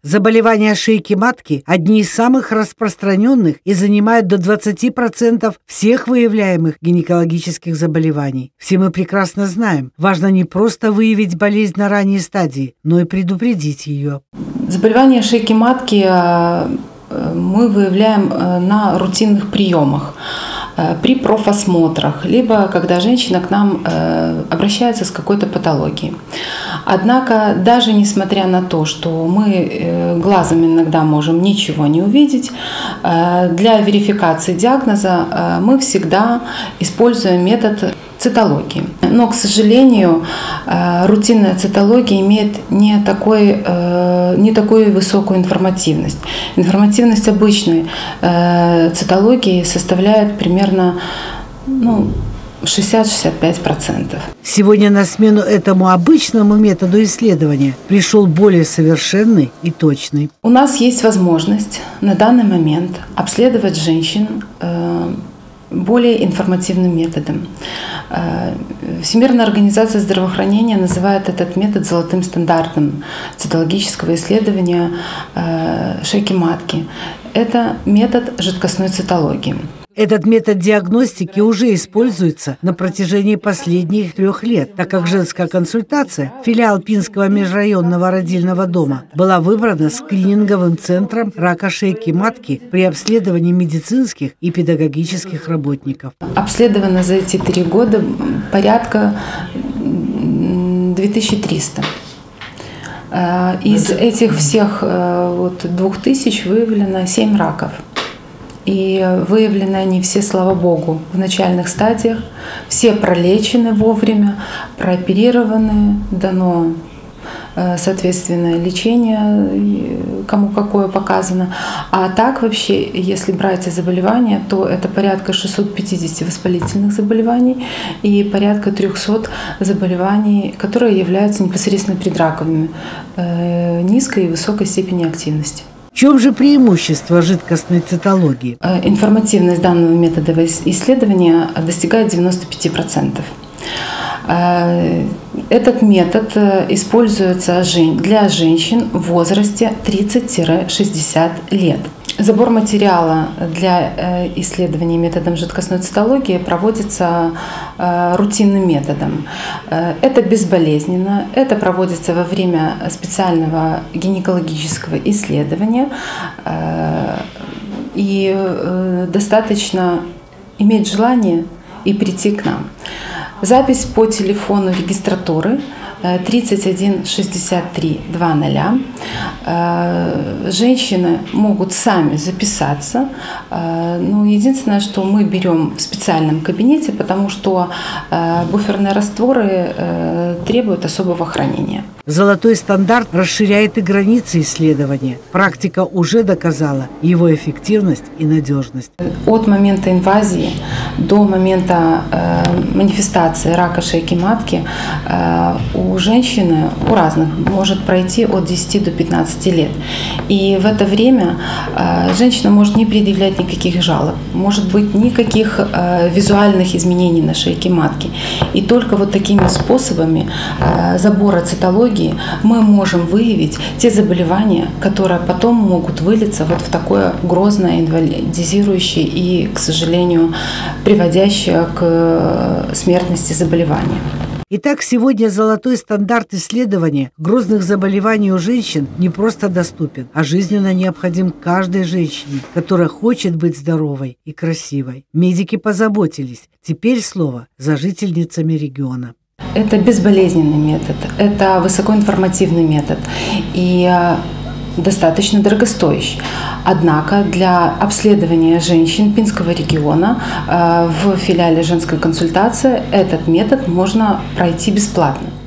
Заболевания шейки матки – одни из самых распространенных и занимают до 20% всех выявляемых гинекологических заболеваний. Все мы прекрасно знаем, важно не просто выявить болезнь на ранней стадии, но и предупредить ее. Заболевания шейки матки мы выявляем на рутинных приемах, при профосмотрах, либо когда женщина к нам обращается с какой-то патологией. Однако, даже несмотря на то, что мы глазом иногда можем ничего не увидеть, для верификации диагноза мы всегда используем метод цитологии. Но, к сожалению, рутинная цитология имеет не такую высокую информативность. Информативность обычной цитологии составляет примерно 60-65%. Сегодня на смену этому обычному методу исследования пришел более совершенный и точный. У нас есть возможность на данный момент обследовать женщин более информативным методом. Всемирная организация здравоохранения называет этот метод золотым стандартом цитологического исследования шейки матки. Это метод жидкостной цитологии. Этот метод диагностики уже используется на протяжении последних 3 лет, так как женская консультация, филиал Пинского межрайонного родильного дома, была выбрана скрининговым центром рака шейки матки при обследовании медицинских и педагогических работников. Обследовано за эти 3 года порядка 2300. Из этих всех 2000 выявлено 7 раков. И выявлены они все, слава богу, в начальных стадиях. Все пролечены вовремя, прооперированы, дано соответственное лечение, кому какое показано. А так вообще, если брать заболевания, то это порядка 650 воспалительных заболеваний и порядка 300 заболеваний, которые являются непосредственно предраковыми, низкой и высокой степени активности. В чем же преимущество жидкостной цитологии? Информативность данного метода исследования достигает 95%. Этот метод используется для женщин в возрасте 30-60 лет. Забор материала для исследований методом жидкостной цитологии проводится рутинным методом. Это безболезненно, это проводится во время специального гинекологического исследования, и достаточно иметь желание и прийти к нам. Запись по телефону регистратуры 31 63 00. Женщины могут сами записаться. Но единственное, что мы берем в специальном кабинете, потому что буферные растворы требуют особого хранения. Золотой стандарт расширяет и границы исследования. Практика уже доказала его эффективность и надежность. От момента инвазии до момента манифестации рака шейки матки у женщины, у разных, может пройти от 10 до 15 лет. И в это время женщина может не предъявлять никаких жалоб, может быть никаких визуальных изменений на шейке матки. И только вот такими способами забора цитологии мы можем выявить те заболевания, которые потом могут вылиться вот в такое грозное, инвалидизирующее и, к сожалению, приводящее к смертности заболевание. Итак, сегодня золотой стандарт исследования грозных заболеваний у женщин не просто доступен, а жизненно необходим каждой женщине, которая хочет быть здоровой и красивой. Медики позаботились. Теперь слово за жительницами региона. Это безболезненный метод, это высокоинформативный метод и достаточно дорогостоящий. Однако для обследования женщин Пинского региона в филиале «Женская консультация» этот метод можно пройти бесплатно.